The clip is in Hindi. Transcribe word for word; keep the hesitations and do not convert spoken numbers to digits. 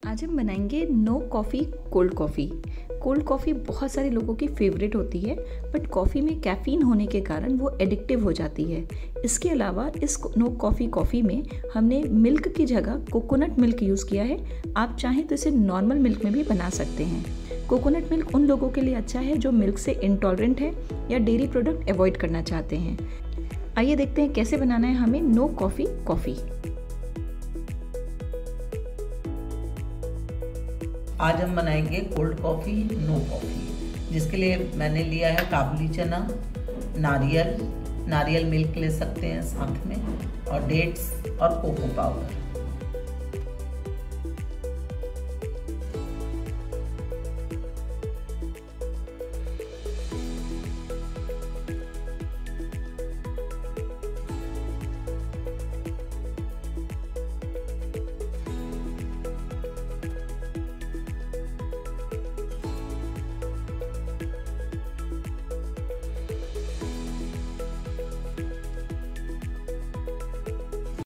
आज हम बनाएंगे no coffee cold coffee. Cold coffee बहुत सारे लोगों की फेवरेट होती है, बट कॉफ़ी में कैफ़ीन होने के कारण वो एडिक्टिव हो जाती है। इसके अलावा इस नो कॉफ़ी कॉफ़ी में हमने मिल्क की जगह कोकोनट मिल्क यूज़ किया है। आप चाहें तो इसे नॉर्मल मिल्क में भी बना सकते हैं। कोकोनट मिल्क उन लोगों के लिए अच्छा है जो मिल्क से इंटॉलरेंट है या डेयरी प्रोडक्ट अवॉइड करना चाहते हैं। आइए देखते हैं कैसे बनाना है हमें नो कॉफ़ी कॉफ़ी। आज हम बनाएंगे कोल्ड कॉफ़ी नो कॉफ़ी, जिसके लिए मैंने लिया है काबुली चना, नारियल नारियल मिल्क ले सकते हैं साथ में, और डेट्स और कोको पाउडर।